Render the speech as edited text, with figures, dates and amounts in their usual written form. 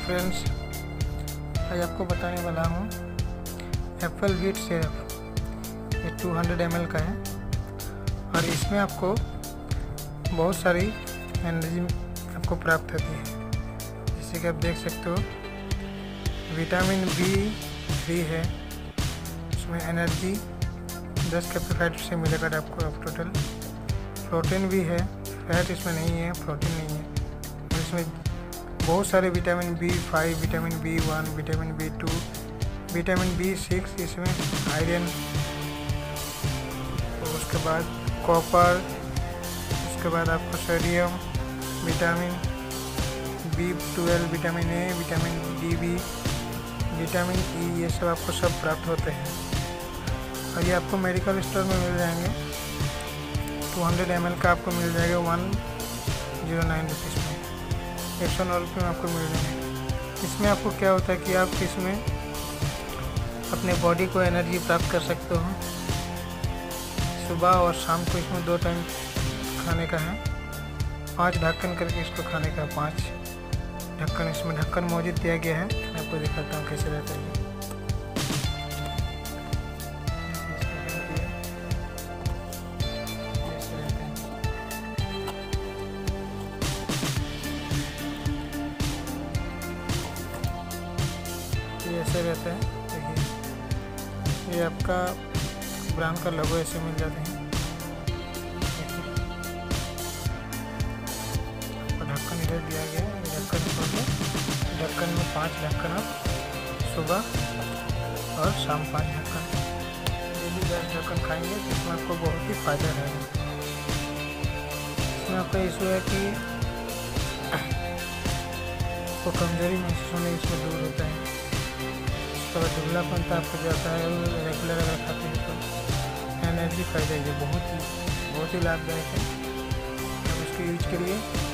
Friends, आज आपको बताने वाला हूँ एप्पल वीट सिरप। ये 200 ml का है और इसमें आपको बहुत सारी एनर्जी आपको प्राप्त होती है। जैसे कि आप देख सकते हो, विटामिन B3 है, इसमें एनर्जी 10 कैपेसाइड से मिलेगा आपको टोटल। प्रोटीन भी है, फैट इसमें नहीं है, प्रोटीन नहीं है। और इसमें बहुत सारे vitamin B5, vitamin B1, vitamin B2, vitamin B6, इसमें आयरन, और उसके बाद कॉपर, उसके बाद आपको sodium, vitamin B12, vitamin A, vitamin DB, vitamin E, ये सब आपको सब प्राप्त होते हैं और ये आपको मेडिकल स्टोर में मिल जाएंगे। 200 ml का आपको मिल जाएगा 109 रुपीज़ में, 109 रुपये में आपको मिल जाएंगे। इसमें आपको क्या होता है कि आप इसमें अपने बॉडी को एनर्जी प्राप्त कर सकते हो। सुबह और शाम को इसमें 2 टाइम खाने का है। 5 ढक्कन करके इसको खाने का है, 5 ढक्कन। इसमें ढक्कन मौजूद दिया गया है, मैं आपको दिखाता हूँ कैसे रहता है। ये ऐसे रहता है, देखिए ये आपका ब्रांड का लोगो ऐसे मिल जाते हैं। और ढक्कन इधर दिया गया है, ढक्कन खोल के ढक्कन में 5 ढक्कन आप सुबह और शाम 5 ढक्कन, डेली 10 ढक्कन खाएंगे तो इसमें आपको बहुत ही फ़ायदा रहेगा। इसमें आपका इशू है कि आपको कमजोरी महसूस होने इसमें दूर होता है। तो दुबलापन तो आपको जाता है, रेगुलर अगर खाते हैं तो एनर्जी फ़ायदा है, बहुत ही लाभदायक है। आप इसको यूज करिए।